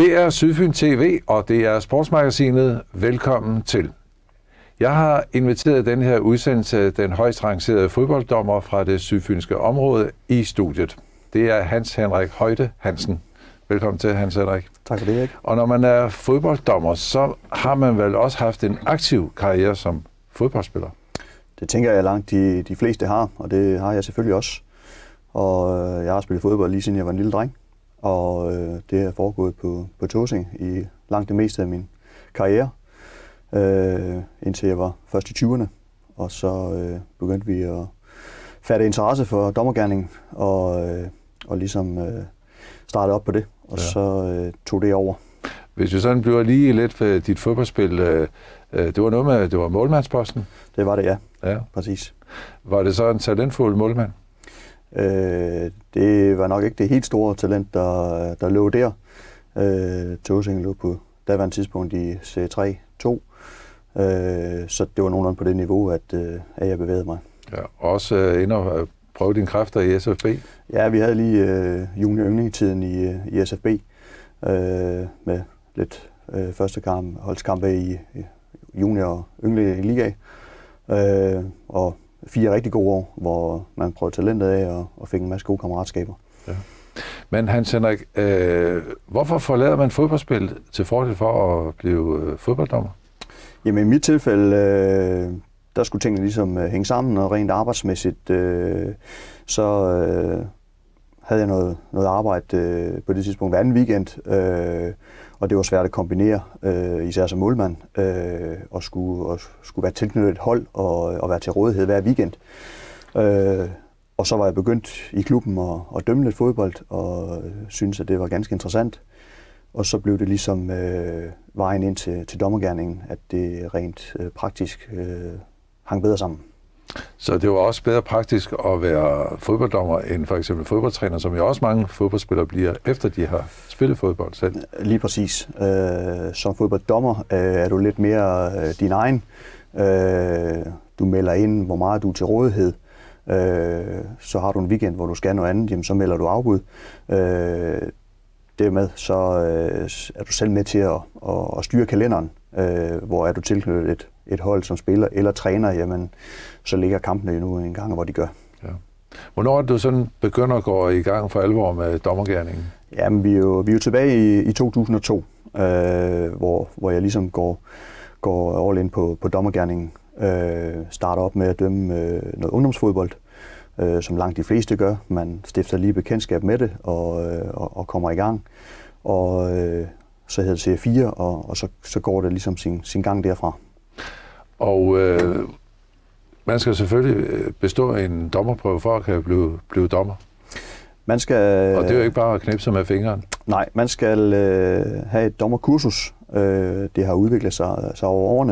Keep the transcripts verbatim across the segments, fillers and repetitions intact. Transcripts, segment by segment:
Det er Sydfyn T V, og det er Sportsmagasinet. Velkommen til. Jeg har inviteret den her udsendelse den højst rangerede fodbolddommer fra det sydfynske område i studiet. Det er Hans Henrik Højde Hansen. Velkommen til, Hans Henrik. Tak for det, Erik. Og når man er fodbolddommer, så har man vel også haft en aktiv karriere som fodboldspiller? Det tænker jeg langt de, de fleste har, og det har jeg selvfølgelig også. Og jeg har spillet fodbold lige siden jeg var en lille dreng. Og øh, det er foregået på, på Tåsinge i langt det meste af min karriere. Øh, indtil jeg var først i tyverne. Og så øh, begyndte vi at fatte interesse for dommergerningen og, øh, og ligesom øh, starte op på det. Og ja. så øh, tog det over. Hvis vi sådan bliver lige lidt for dit fodboldspil, øh, det var noget med, det var målmandsposten? Det var det, ja. Ja. Præcis. Var det så en talentfuld målmand? Øh, det var nok ikke det helt store talent, der, der lå der. Øh, Tåsinge lå på daværende tidspunkt i C tre to, øh, så det var nogenlunde på det niveau, at, øh, at jeg bevægede mig. Ja, også øh, ind og prøve dine kræfter i S F B? Ja, vi havde lige øh, junior-yndlingetiden i, i S F B, øh, med lidt øh, første kamp, holdskampe i, i junior- og yndling liga, øh, og fire rigtig gode år, hvor man prøvede talentet af og, og fik en masse gode kammeratskaber. Ja. Men Hans Henrik, øh, hvorfor forlader man fodboldspil til fordel for at blive øh, fodbolddommer? Jamen i mit tilfælde, øh, der skulle tingene ligesom øh, hænge sammen, og rent arbejdsmæssigt, øh, så øh, havde jeg noget, noget arbejde øh, på det tidspunkt hver anden weekend, øh, og det var svært at kombinere, øh, især som målmand, øh, og, skulle, og skulle være tilknyttet et hold og, og være til rådighed hver weekend. Øh, og så var jeg begyndt i klubben at, at dømme lidt fodbold, og øh, syntes, at det var ganske interessant. Og så blev det ligesom øh, vejen ind til, til dommergerningen, at det rent øh, praktisk øh, hang bedre sammen. Så det var også bedre praktisk at være fodbolddommer end for eksempel fodboldtræner, som jo også mange fodboldspillere bliver, efter de har spillet fodbold selv? Lige præcis. Øh, som fodbolddommer øh, er du lidt mere øh, din egen. Øh, du melder ind, hvor meget du er til rådighed. Øh, så har du en weekend, hvor du skal noget andet, jamen, så melder du afbud. Øh, dermed så øh, er du selv med til at, at, at styre kalenderen, øh, hvor er du tilknyttet et, et hold som spiller eller træner, jamen så ligger kampene jo nu en gang, hvor de gør. Ja. Hvornår er du sådan begynder at gå i gang for alvor med dommergerningen? Jamen vi er jo, vi er jo tilbage i, i to tusind og to, øh, hvor, hvor jeg ligesom går, går all in på, på dommergerningen. Øh, starter op med at dømme øh, noget ungdomsfodbold, øh, som langt de fleste gør. Man stifter lige bekendtskab med det og, øh, og, og kommer i gang. Og øh, så hedder det C fire, og, og så, så går det ligesom sin, sin gang derfra. Og øh, man skal selvfølgelig bestå en dommerprøve for at kan blive, blive dommer. Man skal, og det er jo ikke bare at knipse med fingeren. Nej, man skal øh, have et dommerkursus. Øh, det har udviklet sig, sig over årene.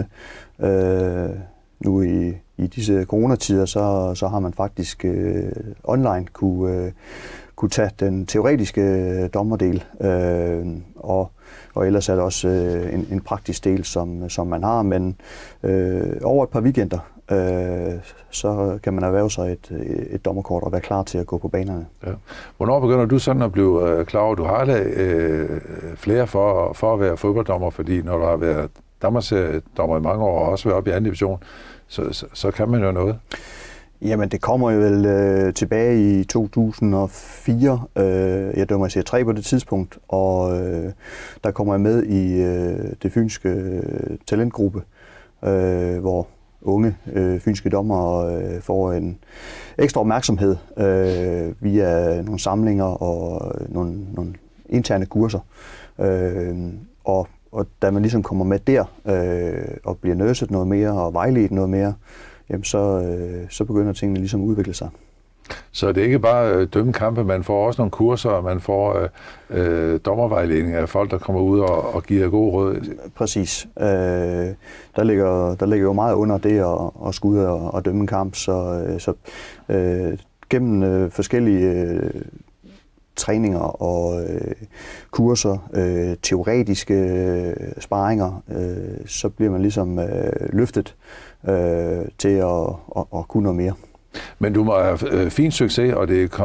Øh, nu i, i disse coronatider, så, så har man faktisk øh, online kunne, øh, kunne tage den teoretiske dommerdel, øh, og, og ellers er der også øh, en, en praktisk del, som, som man har, men øh, over et par weekender, øh, så kan man erhverve sig et, et dommerkort og være klar til at gå på banerne. Ja. Hvornår begynder du sådan at blive øh, klar over, at du har da øh, flere for, for at være fodbolddommer, fordi når du har været dommer i mange år og også været oppe i anden division, så, så, så kan man jo noget. Jamen det kommer jo vel øh, tilbage i to tusind og fire. Øh, jeg dømmer i C tre på det tidspunkt, og øh, der kommer jeg med i øh, det fynske øh, talentgruppe, øh, hvor unge øh, fynske dommere øh, får en ekstra opmærksomhed øh, via nogle samlinger og nogle, nogle interne kurser. Øh, og Og da man ligesom kommer med der øh, og bliver nurset noget mere og vejledt noget mere, jamen så, øh, så begynder tingene ligesom at udvikle sig. Så det er ikke bare øh, dømme kampe, man får også nogle kurser, og man får øh, øh, dommervejledning af folk, der kommer ud og, og giver gode råd? Præcis. Øh, der, ligger, der ligger jo meget under det at, at skulle ud og, og dømme en kamp, så, så øh, gennem øh, forskellige øh, træninger og øh, kurser, øh, teoretiske øh, sparringer, øh, så bliver man ligesom øh, løftet øh, til at, at, at kunne noget mere. Men du må have øh, fin succes, og det kom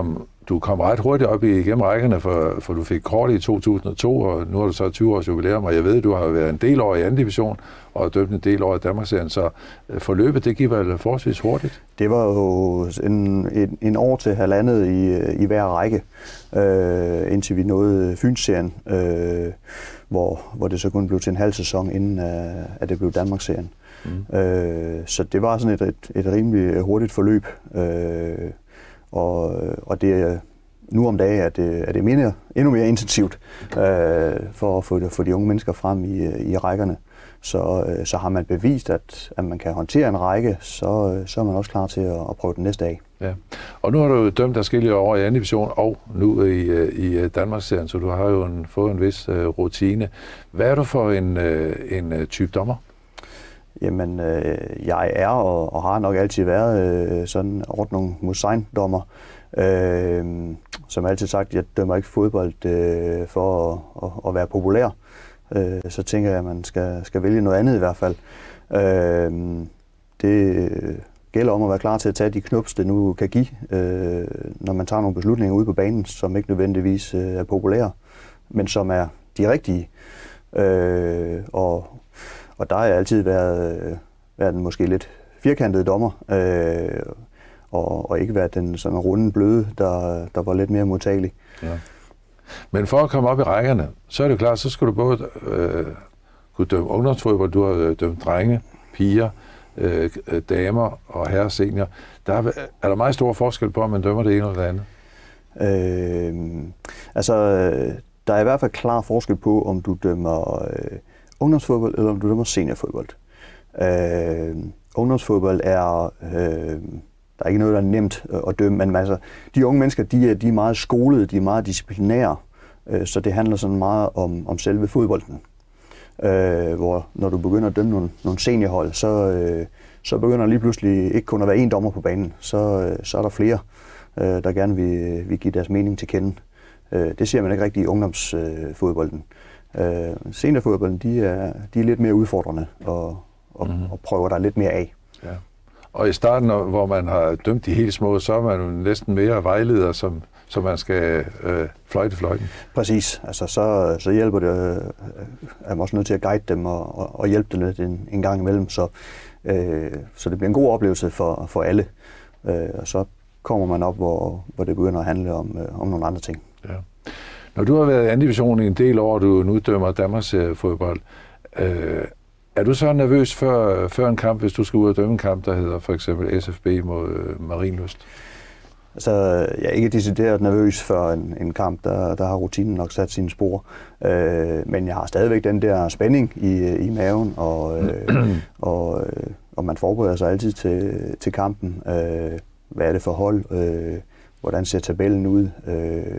du kom ret hurtigt op igennem rækkerne, for, for du fik kort i to tusind og to, og nu er det så tyve års jubilæum, og jeg ved, du har været en del år i anden division, og dømt en del år i Danmarksserien, så forløbet, det gik vel forholdsvis hurtigt? Det var jo en, en, en år til halvandet i, i hver række, øh, indtil vi nåede Fynsserien, øh, hvor, hvor det så kun blev til en halv sæson, inden uh, at det blev Danmarksserien. Mm. Øh, så det var sådan et, et, et rimelig hurtigt forløb, øh, og, og det nu om dagen er det, er det mere, endnu mere intensivt øh, for at få, få de unge mennesker frem i, i rækkerne. Så, øh, så har man bevist, at, at man kan håndtere en række, så, så er man også klar til at, at prøve den næste dag. Ja. Og nu har du dømt adskillige år i anden division og nu i, i Danmarksserien, så du har jo en, fået en vis uh, rutine. Hvad er du for en, uh, en uh, type dommer? Jamen, øh, jeg er og, og har nok altid været øh, sådan ordnung Musein-dommer. Øh, som altid sagt, jeg dømmer ikke fodbold øh, for at, at, at være populær. Øh, så tænker jeg, at man skal, skal vælge noget andet i hvert fald. Øh, det gælder om at være klar til at tage de knups, det nu kan give, øh, når man tager nogle beslutninger ude på banen, som ikke nødvendigvis øh, er populære, men som er de rigtige. Øh, og, og der har jeg altid været, øh, været en måske lidt firkantet dommer, øh, og, og ikke været den sådan runde bløde, der, der var lidt mere modtagelig. Ja. Men for at komme op i rækkerne, så er det klart, så skal du både øh, kunne dømme ungdomsfodbold, du har dømt drenge, piger, øh, damer og herre senior. Der er, er der meget stor forskel på, om man dømmer det ene eller det andet? Øh, altså, der er i hvert fald klar forskel på, om du dømmer øh, ungdomsfodbold eller om du dømmer seniorfodbold. Øh, ungdomsfodbold er... Øh, Der er ikke noget, der er nemt at dømme, men altså, de unge mennesker, de er, de er meget skolede, de er meget disciplinære, så det handler sådan meget om, om selve fodbolden. Øh, hvor når du begynder at dømme nogle, nogle seniorhold, så, øh, så begynder der lige pludselig ikke kun at være én dommer på banen, så, øh, så er der flere, øh, der gerne vil, vil give deres mening til kende. Øh, det ser man ikke rigtig i ungdomsfodbolden. Øh, seniorfodbolden, de er, de er lidt mere udfordrende og, og, mm-hmm. og prøver der lidt mere af. Ja. Og i starten, hvor man har dømt de helt små, så er man jo næsten mere vejleder, som, som man skal øh, fløjte fløjten. Præcis. Altså, så, så hjælper det, øh, er man også nødt til at guide dem og, og, og hjælpe dem lidt en, en gang imellem, så, øh, så det bliver en god oplevelse for, for alle. Øh, og så kommer man op, hvor, hvor det begynder at handle om, øh, om nogle andre ting. Ja. Når du har været i anden division i en del år, du nu dømmer Danmarks fodbold, øh, er du så nervøs før, før en kamp, hvis du skal ud og dømme en kamp, der hedder for eksempel S F B mod øh, Marienlyst? Altså, jeg er ikke decideret nervøs for en, en kamp, der, der har rutinen nok sat sine spor. Øh, men jeg har stadigvæk den der spænding i, i maven, og, øh, og, øh, og man forbereder sig altid til, til kampen. Øh, hvad er det for hold? Øh, hvordan ser tabellen ud? Øh,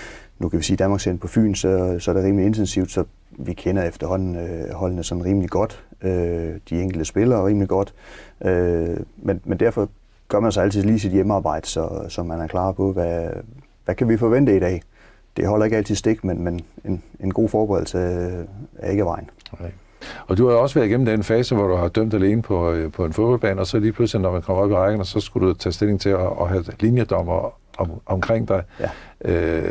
nu kan vi sige, at Danmarksserien på Fyn, så, så er det rimelig intensivt, så vi kender efterhånden øh, holdene sådan rimelig godt. Øh, de enkelte spillere rimelig godt. Øh, men, men derfor gør man så altid lige sit hjemmearbejde, så, så man er klar på, hvad, hvad kan vi forvente i dag. Det holder ikke altid stik, men, men en, en god forberedelse er ikke vejen. Okay. Og du har også været igennem den fase, hvor du har dømt alene på, på en fodboldbane, og så lige pludselig, når man kommer op i rækken, så skulle du tage stilling til at, at have linjedommer om, omkring dig. Ja. Øh,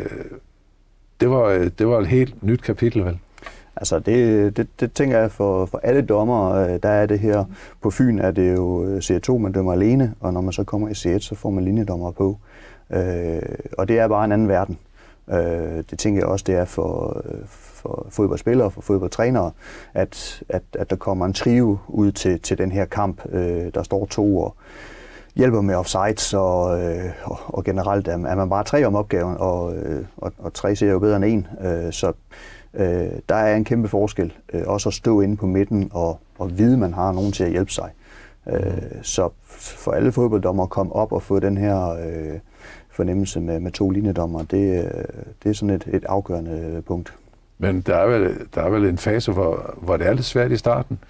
det, var, det var et helt nyt kapitel, vel? Altså det, det, det tænker jeg for, for alle dommere, der er det her. På Fyn er det jo C to, man dømmer alene, og når man så kommer i C et, så får man linjedommer på. Øh, og det er bare en anden verden. Øh, det tænker jeg også, det er for, for fodboldspillere, for fodboldtrænere, at, at, at der kommer en trio ud til, til den her kamp. Øh, der står to og hjælper med offsides, og, øh, og, og generelt er man bare tre om opgaven, og, øh, og, og tre ser jo bedre end en. Øh, så øh, der er en kæmpe forskel. Øh, også at stå inde på midten og, og vide, at man har nogen til at hjælpe sig. Øh, så for alle fodbolddommer at komme op og få den her øh, fornemmelse med, med to linjedommer, det, det er sådan et, et afgørende punkt. Men der er vel, der er vel en fase, hvor, hvor det er lidt svært i starten?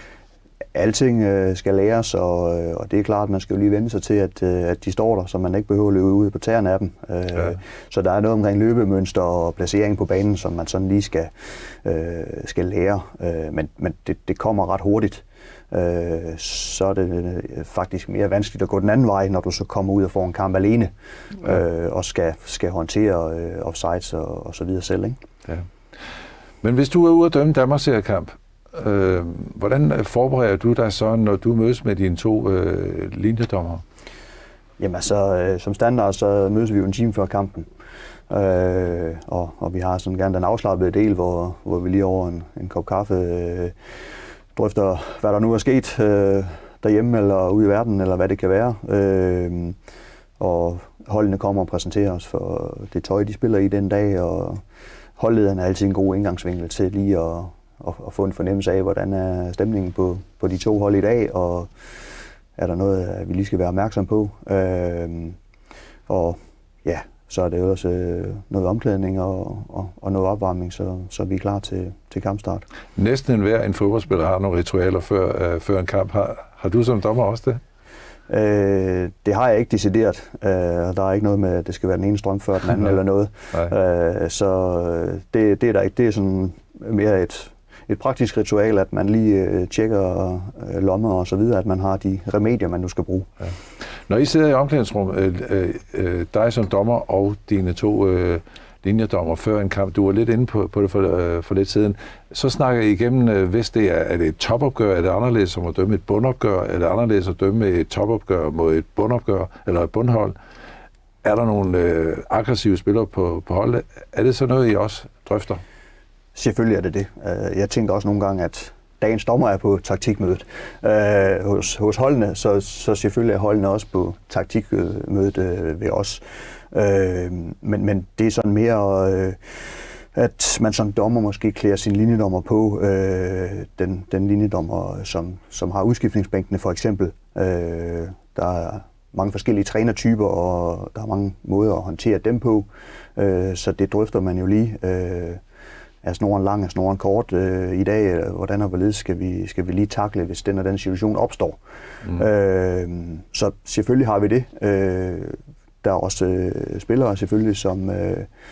Alting øh, skal læres, og, og det er klart, at man skal jo lige vende sig til, at, at de står der, så man ikke behøver at løbe ud på tæerne af dem. Øh, ja. Så der er noget omkring løbemønster og placering på banen, som man sådan lige skal, øh, skal lære, øh, men, men det, det kommer ret hurtigt. øh, så er det faktisk mere vanskeligt at gå den anden vej, når du så kommer ud og får en kamp alene, ja. øh, og skal, skal håndtere øh, offsides og, og så videre selv, ikke? Ja. Men hvis du er ude at dømme Danmarks seriekamp, øh, hvordan forbereder du dig så, når du mødes med dine to øh, linjedommere? Jamen altså, øh, som standard, så mødes vi jo en time før kampen. Øh, og, og vi har sådan gerne den afslappede del, hvor, hvor vi lige over en, en kop kaffe øh, drøfter, hvad der nu er sket øh, derhjemme eller ude i verden, eller hvad det kan være. Øh, og holdene kommer og præsenterer os for det tøj, de spiller i den dag, og holdlederen er altid en god indgangsvinkel til lige at, at, at få en fornemmelse af, hvordan er stemningen på, på de to hold i dag, og er der noget, vi lige skal være opmærksom på. Øh, og ja, så er det jo også øh, noget omklædning og, og, og noget opvarmning, så, så vi er klar til, til kampstart. Næsten enhver en fodboldspiller har nogle ritualer før, øh, før en kamp. Har, har du som dommer også det? Øh, det har jeg ikke decideret. Øh, der er ikke noget med, at det skal være den ene strøm før den anden eller noget. Øh, så det, det er der ikke. Det er sådan mere et, et praktisk ritual, at man lige øh, tjekker øh, lommer og så videre, at man har de remedier, man nu skal bruge. Ja. Når I sidder i omklædningsrummet, øh, øh, dig som dommer og dine to øh, linjedommer før en kamp, du var lidt inde på, på det for, øh, for lidt siden, så snakker I igennem, øh, hvis det er, er det et topopgør, er det anderledes som at dømme et bundopgør, er det anderledes at dømme et topopgør mod et bundopgør, eller et bundhold? Er der nogle øh, aggressive spillere på, på holdet? Er det så noget, I også drøfter? Selvfølgelig er det det. Jeg tænker også nogle gange, at dagens dommer er på taktikmødet øh, hos, hos holdene, så, så selvfølgelig er holdene også på taktikmødet øh, ved os. Øh, men, men det er sådan mere, øh, at man som dommer måske klæder sin linjedommer på. Øh, den, den linjedommer, som, som har udskiftningsbænkene for eksempel. Øh, der er mange forskellige trænertyper, og der er mange måder at håndtere dem på. Øh, så det drøfter man jo lige. Øh, Er snoren lang, er snoren kort øh, i dag? Hvordan og hvorledes skal vi, skal vi lige takle, hvis den og den situation opstår? Mm. Øh, så selvfølgelig har vi det. Øh, der er også øh, spillere selvfølgelig, som øh,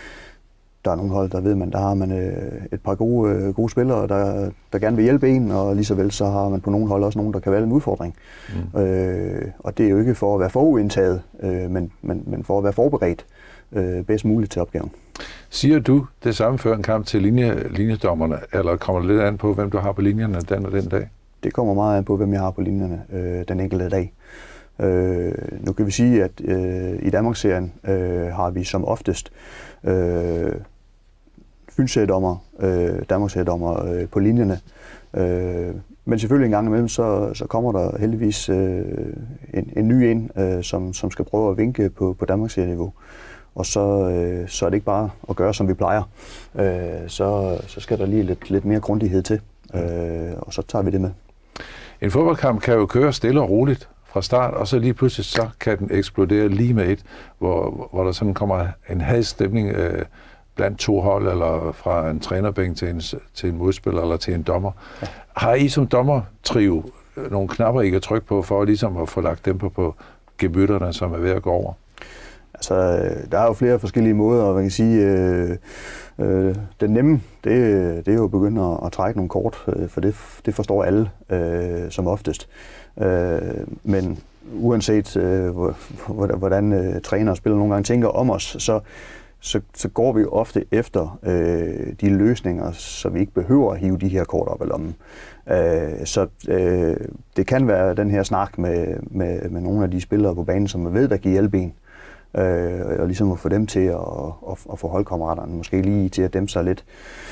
der er nogle hold, der ved man, der har man øh, et par gode, øh, gode spillere, der, der gerne vil hjælpe en, og lige så vel så har man på nogle hold også nogen, der kan være en udfordring. Mm. Øh, og det er jo ikke for at være forudindtaget, øh, men, men, men for at være forberedt øh, bedst muligt til opgaven. Siger du det samme før en kamp til linje, linjedommerne, eller kommer det lidt an på, hvem du har på linjerne den og den dag? Det kommer meget an på, hvem jeg har på linjerne øh, den enkelte dag. Øh, nu kan vi sige, at øh, i Danmarksserien øh, har vi som oftest øh, fyldseriedommer, øh, Danmarksseriedommer øh, på linjerne. Øh, men selvfølgelig en gang imellem, så, så kommer der heldigvis øh, en, en ny ind, øh, som, som skal prøve at vinke på, på Danmarksserie-niveau. Og så, øh, så er det ikke bare at gøre, som vi plejer. Øh, så, så skal der lige lidt, lidt mere grundighed til, øh, og så tager vi det med. En fodboldkamp kan jo køre stille og roligt fra start, og så lige pludselig så kan den eksplodere lige med et, hvor, hvor der sådan kommer en hadstemning øh, blandt to hold, eller fra en trænerbænk til en, til en modspiller eller til en dommer. Ja. Har I som dommertrio nogle knapper, I kan trykke på, for ligesom at få lagt dem på, på gemytterne, som er ved at gå over? Altså, der er jo flere forskellige måder, og man kan sige, øh, øh, den nemme, det, det er jo at begynde at, at trække nogle kort, øh, for det, det forstår alle øh, som oftest. Øh, men uanset øh, hvordan øh, træner og spiller nogle gange tænker om os, så, så, så går vi jo ofte efter øh, de løsninger, så vi ikke behøver at hive de her kort op af lommen. Øh, så øh, det kan være den her snak med, med, med nogle af de spillere på banen, som man ved, der giver hjælpe en. Øh, og ligesom at få dem til at, at, at få holdkammeraterne måske lige til at dæmpe sig lidt.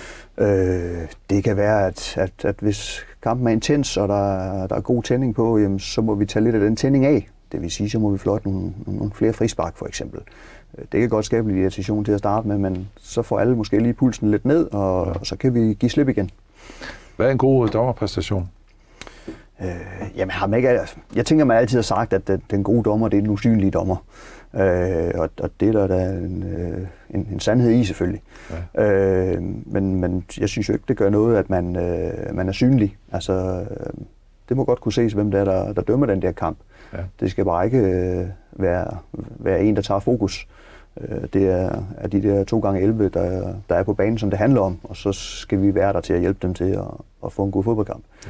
Øh, det kan være, at, at, at hvis kampen er intens, og der, der er god tænding på, jamen, så må vi tage lidt af den tænding af. Det vil sige, så må vi fløjte nogle, nogle flere frispark for eksempel. Det kan godt skabe lidt irritation til at starte med, men så får alle måske lige pulsen lidt ned, og, ja. og så kan vi give slip igen. Hvad er en god dommerpræstation? Øh, jamen, har man ikke, jeg tænker, man altid har sagt, at den, den gode dommer, det er den usynlige dommer. Øh, og, og det er der, der er en, en, en sandhed i selvfølgelig. Ja. Øh, men, men jeg synes jo ikke, det gør noget, at man, øh, man er synlig. Altså, det må godt kunne ses, hvem det er, der, der dømmer den der kamp. Ja. Det skal bare ikke øh, være, være en, der tager fokus. Øh, det er, er de der to gange elleve, der, der er på banen, som det handler om, og så skal vi være der til at hjælpe dem til at, at få en god fodboldkamp.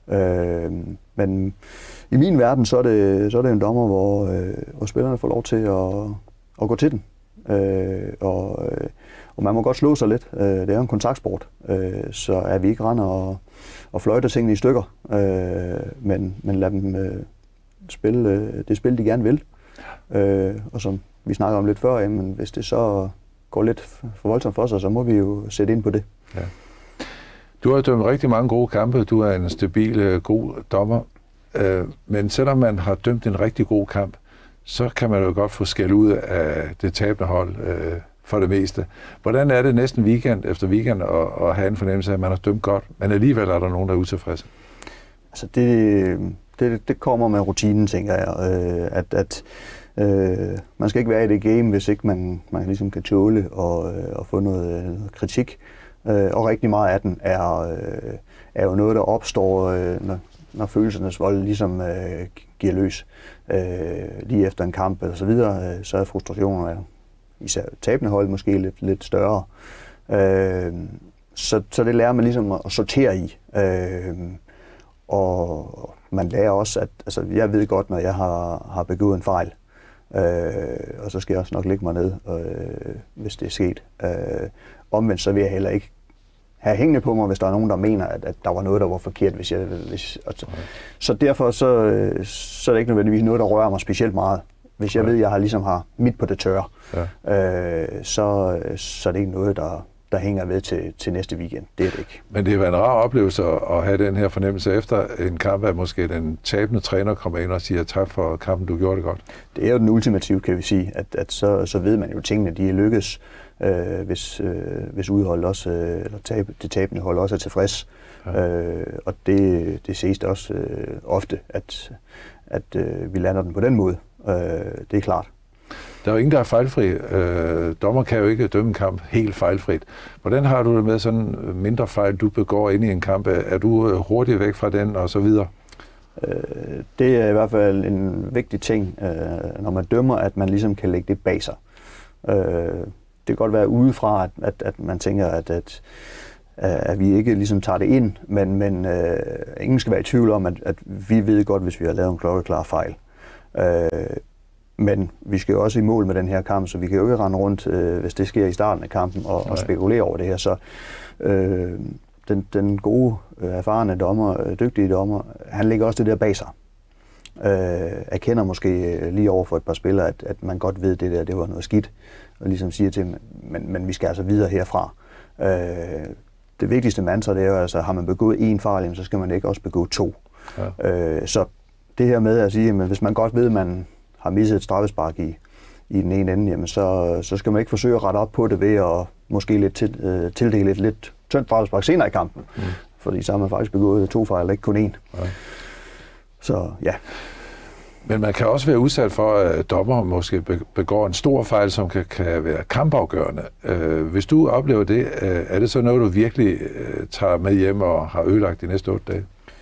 Øh, men i min verden, så er det, så er det en dommer, hvor, øh, hvor spillerne får lov til at, at gå til den. Øh, og, øh, og man må godt slå sig lidt. Øh, det er en kontaktsport, øh, så er vi ikke render og, og fløjter tingene i stykker, øh, men, men lad dem øh, spille øh, det spil, de gerne vil. Øh, og som vi snakker om lidt før, jamen, hvis det så går lidt for voldsomt for sig, så må vi jo sætte ind på det. Ja. Du har dømt rigtig mange gode kampe. Du er en stabil, god dommer. Øh, men selvom man har dømt en rigtig god kamp, så kan man jo godt få skæld ud af det tabende hold øh, for det meste. Hvordan er det næsten weekend efter weekend at, at have en fornemmelse af, at man har dømt godt, men alligevel er der nogen, der er utilfredse? Altså det, det, det kommer med rutinen, tænker jeg. Øh, at, at øh, man skal ikke være i det game, hvis ikke man, man ligesom kan tåle og, og få noget, noget kritik. Øh, og rigtig meget af den er, øh, er jo noget, der opstår, øh, når, når følelsernes vold ligesom øh, giver løs. Øh, lige efter en kamp eller så videre, øh, så er frustrationen især tabende hold måske lidt, lidt større. Øh, så, så det lærer man ligesom at sortere i. Øh, og man lærer også, at altså, jeg ved godt, når jeg har, har begået en fejl, øh, og så skal jeg også nok lægge mig ned, øh, hvis det er sket. Øh, omvendt så vil jeg heller ikke have hængende på mig, hvis der er nogen, der mener, at, at der var noget, der var forkert. Hvis jeg, hvis, altså. Så derfor så, så er det ikke nødvendigvis noget, der rører mig specielt meget. Hvis jeg ja. ved, at jeg har, ligesom har mit på det tørre, ja. øh, så, så er det ikke noget, der, der hænger ved til, til næste weekend. Det er det ikke. Men det har været en rar oplevelse at have den her fornemmelse efter en kamp, at måske den tabende træner kommer ind og siger tak for kampen, du gjorde det godt. Det er jo den ultimative, kan vi sige, at, at så, så ved man jo, at tingene de er lykkes. Øh, hvis, øh, hvis udholdet også, øh, eller tab, det tabende hold også er tilfreds. Ja. Øh, og det, det ses det også øh, ofte, at, at øh, vi lander den på den måde. Øh, det er klart. Der er jo ingen, der er fejlfri. Øh, dommer kan jo ikke dømme en kamp helt fejlfrit. Hvordan har du det med sådan mindre fejl, du begår ind i en kamp? Er du hurtigt væk fra den og så videre? Øh, det er i hvert fald en vigtig ting, øh, når man dømmer, at man ligesom kan lægge det bag sig. Øh, Det kan godt være udefra, at, at, at man tænker, at, at, at vi ikke ligesom tager det ind, men, men øh, ingen skal være i tvivl om, at, at vi ved godt, hvis vi har lavet en klokkeklar fejl. Øh, men vi skal jo også i mål med den her kamp, så vi kan jo ikke rende rundt, øh, hvis det sker i starten af kampen, og, og spekulere over det her. Så øh, den, den gode, erfarne dommer, dygtige dommer, han lægger også det der bag sig. Øh, erkender måske lige over for et par spillere, at, at man godt ved, at det der det var noget skidt, og ligesom siger til dem, men, men vi skal altså videre herfra. Øh, det vigtigste mantra, det er jo altså, har man begået én fejl, så skal man ikke også begå to. Ja. Øh, så det her med at sige, at hvis man godt ved, at man har misset et straffespark i, i den ene ende, jamen så, så skal man ikke forsøge at rette op på det ved at måske lidt til, øh, tildele et lidt tyndt straffespark senere i kampen. Mm. Fordi så har man faktisk begået to fejl, ikke kun én. Ja. Så ja. Men man kan også være udsat for, at dommer måske begår en stor fejl, som kan, kan være kampafgørende. Hvis du oplever det, er det så noget, du virkelig tager med hjem og har ødelagt de næste otte dage?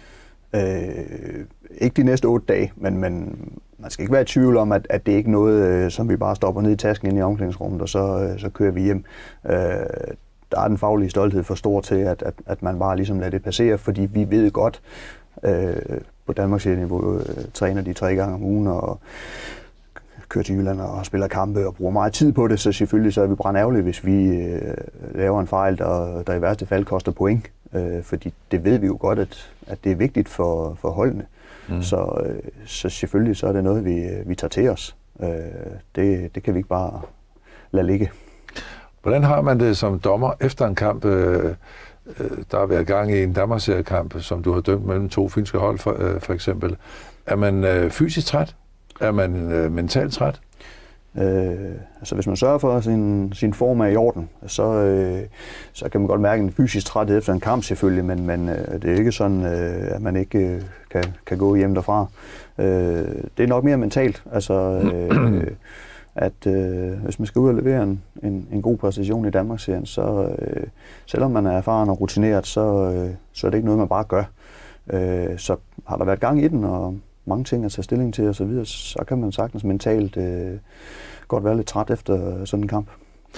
Øh, ikke de næste otte dage, men, men man skal ikke være i tvivl om, at, at det ikke er noget, som vi bare stopper ned i tasken inde i omklædningsrummet, og så, så kører vi hjem. Øh, der er den faglige stolthed for stor til, at, at, at man bare ligesom lader det passere, fordi vi ved godt, øh, på Danmarks niveau øh, træner de tre gange om ugen og kører til Jylland og spiller kampe og bruger meget tid på det, så selvfølgelig så er vi brandærgerlige, hvis vi øh, laver en fejl, der, der i værste fald koster point. Øh, fordi det ved vi jo godt, at, at det er vigtigt for, for holdene. Mm. Så, øh, så selvfølgelig så er det noget, vi, vi tager til os. Øh, det, det kan vi ikke bare lade ligge. Hvordan har man det som dommer efter en kamp? Øh, der har været gang i en Danmarksseriekamp, som du har dømt mellem to finske hold for, øh, for eksempel. Er man øh, fysisk træt? Er man øh, mentalt træt? Øh, altså hvis man sørger for, at sin, sin form er i orden, så, øh, så kan man godt mærke en fysisk træthed efter en kamp selvfølgelig, men, men øh, det er ikke sådan, øh, at man ikke øh, kan, kan gå hjem derfra. Øh, det er nok mere mentalt, altså øh, at øh, hvis man skal ud og levere en, en, en god præstation i Danmarksserien, så øh, selvom man er erfaren og rutineret, så, øh, så er det ikke noget, man bare gør. Øh, så har der været gang i den, og mange ting at tage stilling til og så videre, så kan man sagtens mentalt øh, godt være lidt træt efter sådan en kamp.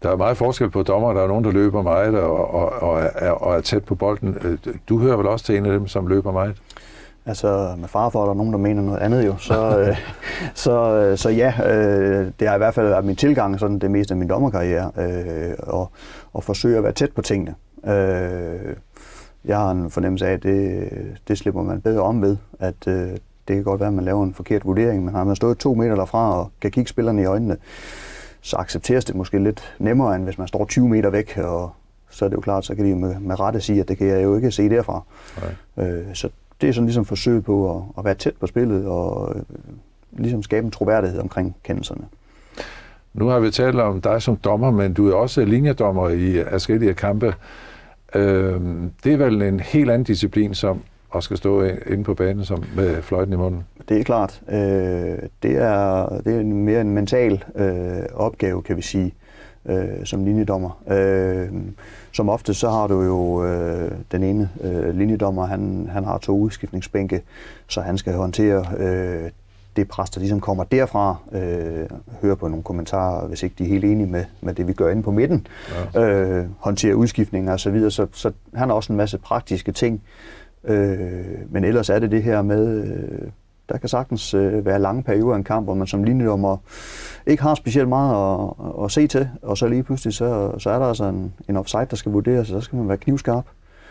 Der er meget forskel på dommer. Der er nogen, der løber meget og, og, og, er, og er tæt på bolden. Du hører vel også til en af dem, som løber meget? Altså, med far for, at der er nogen, der mener noget andet jo, så, øh, så, øh, så ja, øh, det har i hvert fald været min tilgang sådan det meste af min dommerkarriere, øh, og, og forsøge at være tæt på tingene. Øh, jeg har en fornemmelse af, at det, det slipper man bedre om ved, at øh, det kan godt være, at man laver en forkert vurdering, men har man stået to meter derfra og kan kigge spillerne i øjnene, så accepteres det måske lidt nemmere, end hvis man står tyve meter væk, og så er det jo klart, så kan de med, med rette sige, at det kan jeg jo ikke se derfra. Øh, så det er sådan ligesom forsøg på at, at være tæt på spillet og øh, ligesom skabe en troværdighed omkring kendelserne. Nu har vi talt om dig som dommer, men du er også linjedommer i forskellige kampe. Øh, det er vel en helt anden disciplin, som at skal stå inde på banen som med fløjten i munden? Det er klart. Øh, det, er, det er mere en mental øh, opgave, kan vi sige, øh, som linjedommer. Øh, som ofte så har du jo øh, den ene øh, linjedommer, han, han har to udskiftningsbænke, så han skal håndtere øh, det pres, der ligesom kommer derfra, øh, høre på nogle kommentarer, hvis ikke de er helt enige med, med det, vi gør inde på midten, ja. øh, håndtere udskiftninger og så videre, så, så han har også en masse praktiske ting. Øh, men ellers er det det her med, øh, der kan sagtens øh, være lange perioder af en kamp, hvor man som linjedommer ikke har specielt meget at, at se til, og så lige pludselig, så, så er der altså en, en offside, der skal vurderes, og så skal man være knivskarp.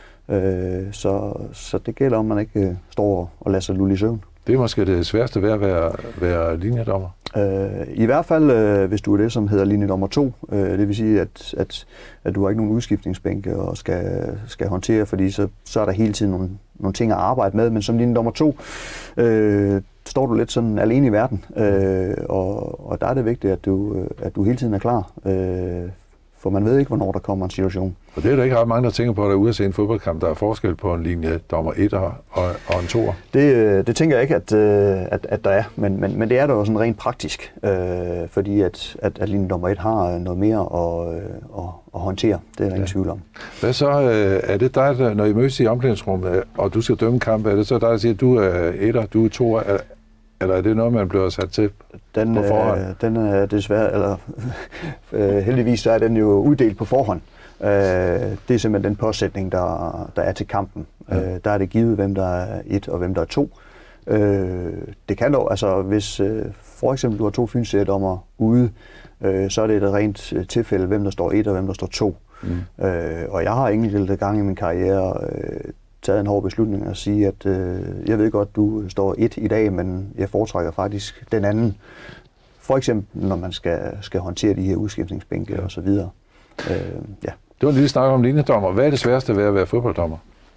Øh, så, så det gælder om, man ikke øh, står og lader sig lulle i søvn. Det er måske det sværeste ved at være, være linjedommer? Øh, I hvert fald, øh, hvis du er det, som hedder linjedommer to. Øh, det vil sige, at, at, at du har ikke nogen udskiftningsbænke og skal, skal håndtere, fordi så, så er der hele tiden nogle, nogle ting at arbejde med. Men som linjedommer to øh, står du lidt sådan alene i verden. Øh, og, og der er det vigtigt, at du, at du hele tiden er klar. Øh, for man ved ikke, hvornår der kommer en situation. Og det er der ikke ret mange, der tænker på, at der er ude at se en fodboldkamp, der er forskel på en linje dommer et og, og en toer. Det, det tænker jeg ikke, at, at, at der er, men, men, men det er der jo sådan rent praktisk, øh, fordi at, at, at linje dommer et har noget mere at, at, at håndtere. Det er der ingen tvivl om. Hvad så? Er det dig, når I mødes i omklædningsrummet, og du skal dømme kamp, er det så dig, der siger, at du er etter, du er toer, eller er det noget, man bliver sat til den, på forhånd? Øh, den er desværre, eller heldigvis så er den jo uddelt på forhånd. Øh, det er simpelthen den påsætning, der, der er til kampen. Ja. Øh, der er det givet, hvem der er et og hvem der er to. Øh, det kan dog, altså hvis øh, for eksempel du har to fynsseriedommer ude, øh, så er det et rent tilfælde, hvem der står et og hvem der står to. Mm. Øh, og jeg har enkelte gange i min karriere øh, taget en hård beslutning og sige, at øh, jeg ved godt, du står et i dag, men jeg foretrækker faktisk den anden. For eksempel, når man skal, skal håndtere de her udskiftningsbænke og så videre. Øh, ja. Det var en lille snak om linjedommer. Hvad er det sværeste ved at være fodbolddommer?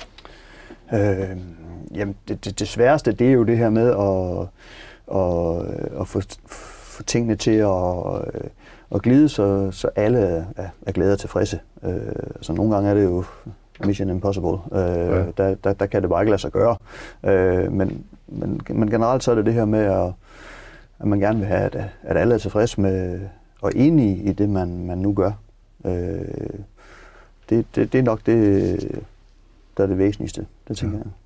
Øh, jamen, det, det, det sværeste, det er jo det her med at, at, at få, få tingene til at, at glide, så, så alle er, er glade og tilfredse. Øh, så nogle gange er det jo mission impossible. Øh, ja. der, der, der kan det bare ikke lade sig gøre. Øh, men, men, men generelt så er det det her med, at, at man gerne vil have, at, at alle er tilfredse med og enige i det, man, man nu gør. Øh, det, det, det er nok det, der er det væsentligste. Det tænker ja. jeg.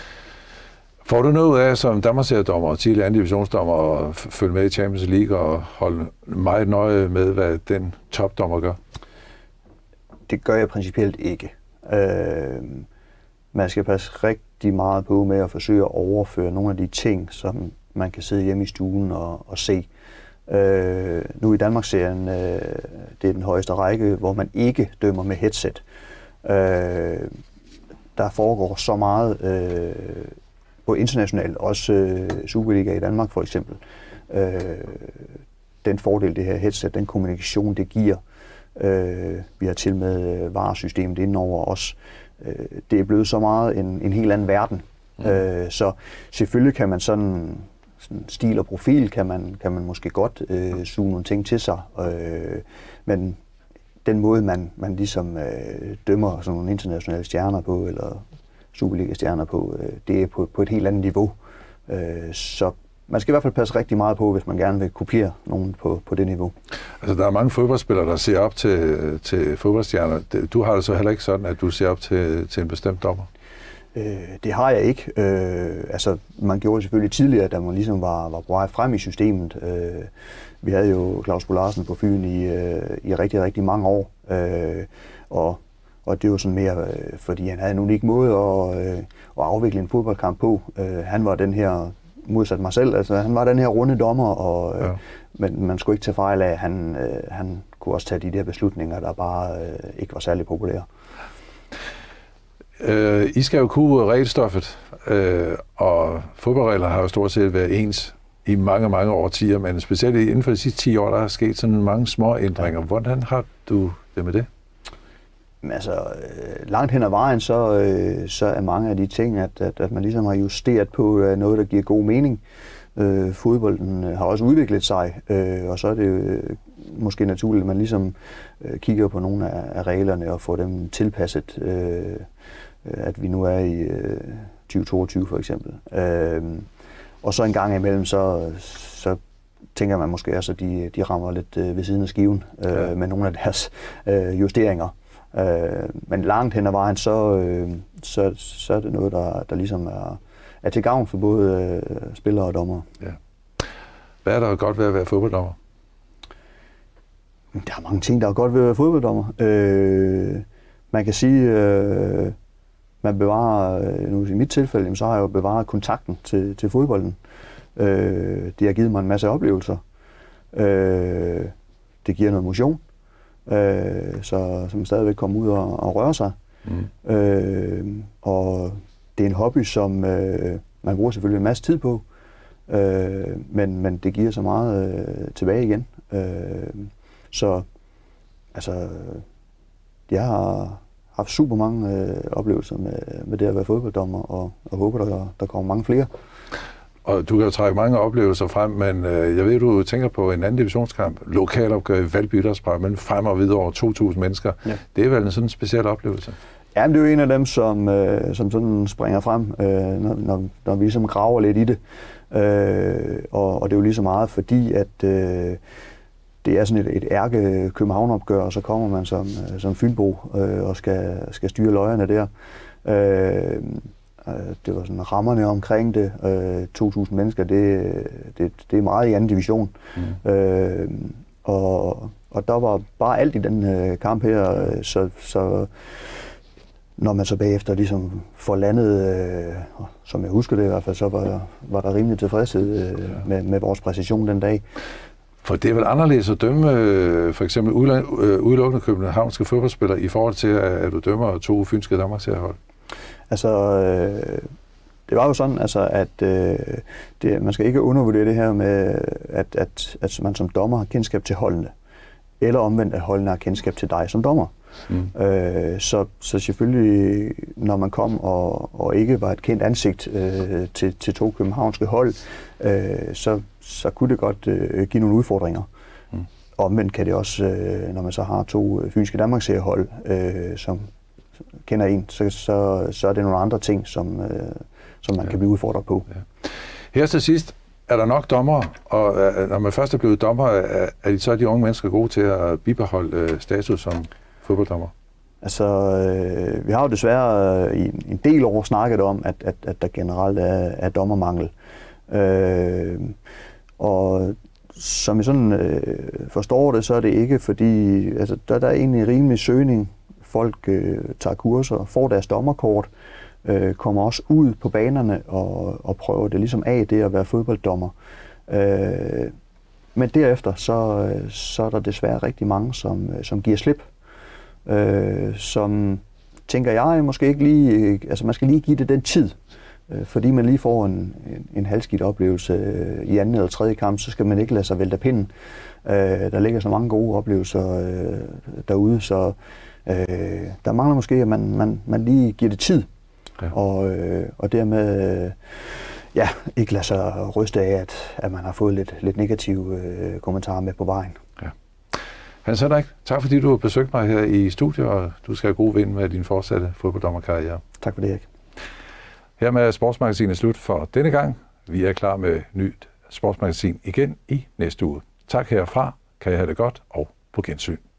Får du noget af som Danmarksseriedommer og tidligere anden divisionsdommer og følge med i Champions League og holde meget nøje med, hvad den topdommer gør? Det gør jeg principielt ikke. Øh, man skal passe rigtig meget på med at forsøge at overføre nogle af de ting, som man kan sidde hjemme i stuen og, og se. Øh, nu i Danmarksserien, øh, det er den højeste række, hvor man ikke dømmer med headset. Øh, der foregår så meget øh, på internationalt, også øh, Superliga i Danmark for eksempel. Øh, den fordel, det her headset, den kommunikation, det giver. Øh, vi har til med varesystemet indenover os. Øh, det er blevet så meget en, en helt anden verden. Mm. Øh, så selvfølgelig kan man sådan, sådan stil og profil, kan man, kan man måske godt øh, suge nogle ting til sig. Øh, men den måde, man, man ligesom øh, dømmer sådan nogle internationale stjerner på, eller Superliga-stjerner på, øh, det er på, på et helt andet niveau. Øh, så man skal i hvert fald passe rigtig meget på, hvis man gerne vil kopiere nogen på, på det niveau. Altså, der er mange fodboldspillere, der ser op til, til fodboldstjerner. Du har det så heller ikke sådan, at du ser op til, til en bestemt dommer? Øh, det har jeg ikke. Øh, altså, man gjorde det selvfølgelig tidligere, da man ligesom var, var på vej frem i systemet. Øh, vi havde jo Claus Bo Larsen på Fyn i, øh, i rigtig, rigtig mange år. Øh, og, og det var sådan mere, øh, fordi han havde en unik måde at, øh, at afvikle en fodboldkamp på. Øh, han var den her, modsat mig selv, altså han var den her runde dommer, og, øh, ja. men man skulle ikke tage fejl af, at han, øh, han kunne også tage de der beslutninger, der bare øh, ikke var særlig populære. Øh, I skal jo kunne regelstoffet, øh, og fodboldregler har jo stort set været ens i mange, mange årtier, men specielt inden for de sidste ti år, der er sket sådan mange små ændringer. Hvordan har du det med det? Altså, øh, langt hen ad vejen, så, øh, så er mange af de ting, at, at, at man ligesom har justeret på øh, noget, der giver god mening. Øh, fodbolden har også udviklet sig, øh, og så er det øh, måske naturligt, at man ligesom øh, kigger på nogle af, af reglerne og får dem tilpasset, øh, at vi nu er i øh, tyve toogtyve for eksempel. Øh, og så en gang imellem, så, så tænker man måske også, at de, de rammer lidt øh, ved siden af skiven øh, ja. med nogle af deres øh, justeringer. Øh, men langt hen ad vejen, så, øh, så, så er det noget, der, der ligesom er, er til gavn for både øh, spillere og dommere. Ja. Hvad er der godt ved at være fodbolddommer? Der er mange ting, der er godt ved at være fodbolddommer. Øh, man kan sige, øh, man bevarer, nu i mit tilfælde, så har jeg jo bevaret kontakten til, til fodbolden. Øh, det har givet mig en masse oplevelser. Øh, det giver noget motion, øh, så, så man stadigvæk kommer ud og, og rører sig. Mm. Øh, og det er en hobby, som øh, man bruger selvfølgelig en masse tid på, øh, men, men det giver så meget øh, tilbage igen. Øh, så altså, jeg har haft super mange øh, oplevelser med, med det at være fodbolddommer, og, og håber, der, der kommer mange flere. Og du kan jo trække mange oplevelser frem, men øh, jeg ved, du tænker på en anden divisionskamp, lokalopgør i Valby Idrætspark, mellem Frem og Hvidovre, to tusind mennesker. Ja. Det er vel en sådan speciel oplevelse? Ja, men det er jo en af dem, som, øh, som sådan springer frem, øh, når, når, når vi ligesom graver lidt i det. Øh, og, og det er jo lige så meget, fordi at øh, det er sådan et, et ærke København-opgør, og så kommer man som, som fynbo øh, og skal, skal styre løjerne der. Øh, det var sådan rammerne omkring det. Øh, to tusind mennesker, det, det, det er meget i anden division. Mm. Øh, og, og der var bare alt i den øh, kamp her, så, så når man så bagefter ligesom får landet, øh, som jeg husker det i hvert fald, så var, var der rimelig tilfredshed øh, med, med vores præcision den dag. For det er vel anderledes at dømme øh, for eksempel udelukkende københavnske fodboldspillere i forhold til, at du dømmer to fynske danmarksherhold? Altså, øh, det var jo sådan, altså, at øh, det, man skal ikke undervurdere det her med, at, at, at man som dommer har kendskab til holdene, eller omvendt, at holdene har kendskab til dig som dommer. Mm. Øh, så, så selvfølgelig, når man kom og, og ikke var et kendt ansigt øh, til, til to københavnske hold, øh, så, så kunne det godt øh, give nogle udfordringer. Mm. Omvendt kan det også, øh, når man så har to fynske danmarksseriehold, øh, som kender en, så, så, så er det nogle andre ting, som, øh, som man ja. kan blive udfordret på. Ja. Her til sidst, er der nok dommer, og øh, når man først er blevet dommer, er, er de så de unge mennesker gode til at bibeholde øh, status som fodbolddommer? Altså, øh, vi har jo desværre øh, i en del år snakket om, at, at, at der generelt er, er dommermangel. Øh, og som jeg sådan øh, forstår det, så er det ikke fordi, altså der, der er egentlig en rimelig søgning. Folk øh, tager kurser, får deres dommerkort, øh, kommer også ud på banerne og, og prøver det ligesom af, det at være fodbolddommer. Øh, men derefter, så, så er der desværre rigtig mange, som, som giver slip. Øh, som, tænker jeg, måske ikke lige, altså man skal lige give det den tid. Øh, fordi man lige får en, en, en halvskidt oplevelse øh, i anden eller tredje kamp, så skal man ikke lade sig vælte af pinden. Øh, der ligger så mange gode oplevelser øh, derude, så øh, der mangler måske, at man, man, man lige giver det tid. Ja. Og, øh, og dermed øh, ja, ikke lade sig ryste af, at, at man har fået lidt, lidt negative øh, kommentarer med på vejen. Ja. Hans Henrik, tak fordi du har besøgt mig her i studiet, og du skal have god vind med din fortsatte fodbolddommerkarriere. Tak for det, Erik. Hermed er Sportsmagasinet slut for denne gang. Vi er klar med nyt Sportsmagasin igen i næste uge. Tak herfra. Kan I have det godt og på gensyn.